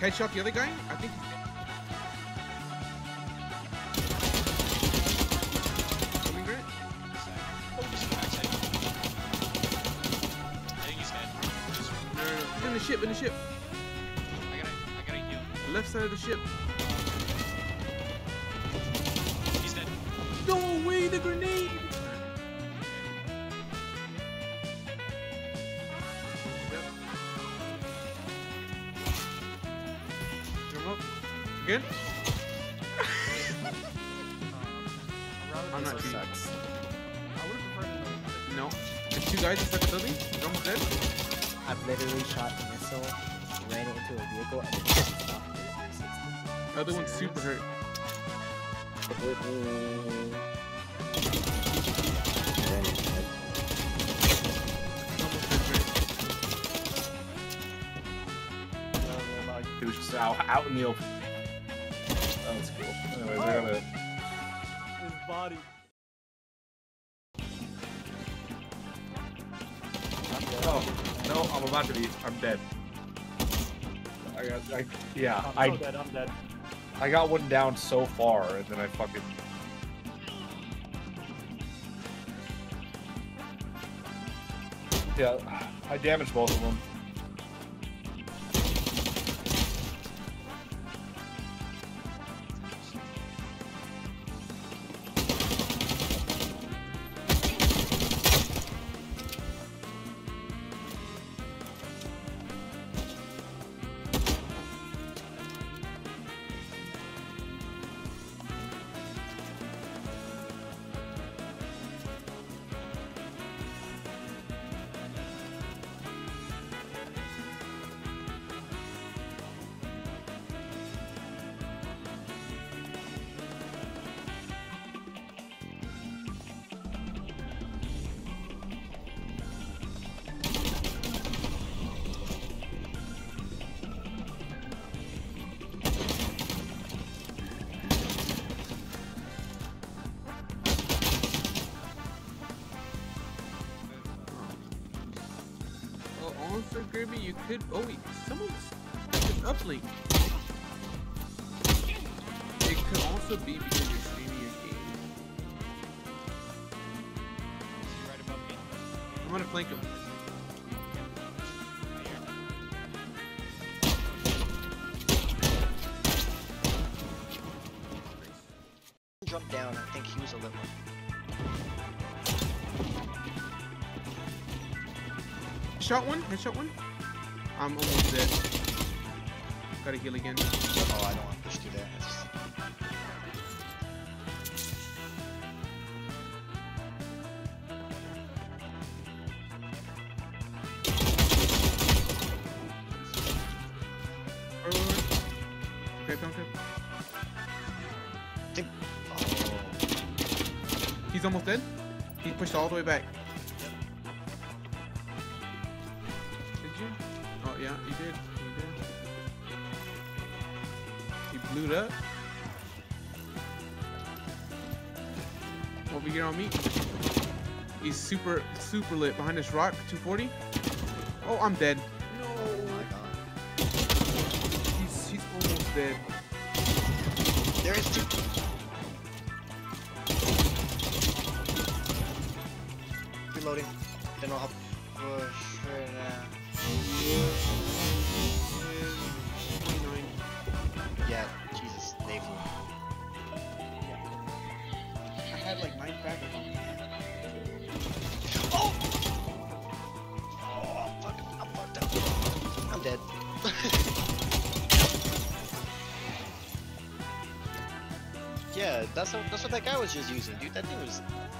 Headshot the other guy. I think. Coming Grant. I think he's dead. No. He's in the ship. In the ship. I gotta heal. The left side of the ship. He's dead. Throw away the grenade. Good? I'm not cheating. Sucks. I would have preferred to know. No. There's two guys inside the building. They're almost dead. I've literally shot a missile, ran it into a vehicle, and then just stopped it at 360. The other one's super hurt. He was just out in the open. That's cool. Anyways, I gotta. His body. Oh, no, I'm about to be. I'm dead. Yeah, I'm dead. I'm dead. I got one down so far, and then I fucking. Yeah, I damaged both of them. Also, Kirby, you could. Oh wait, someone's uplink. It could also be because you're streaming your game. Is he right above me? I'm gonna flank him. Jump down, I think he was a little. Shot one, headshot one. I'm almost dead. Gotta heal again. Oh, I don't want to push through there. Okay, come. Oh. He's almost dead. He pushed all the way back. Did you? Oh yeah, you did. He blew it up. Over here on me. He's super lit behind this rock. 240. Oh, I'm dead. No. Oh my god. He's almost dead. There is two. Reloading. Then I'll push right now. 29. Yeah, Jesus, they flew. I had like 9 crackers on me. Oh! Oh, I'm fucked up. I'm dead. Yeah, that's what that guy was just using, dude. That thing was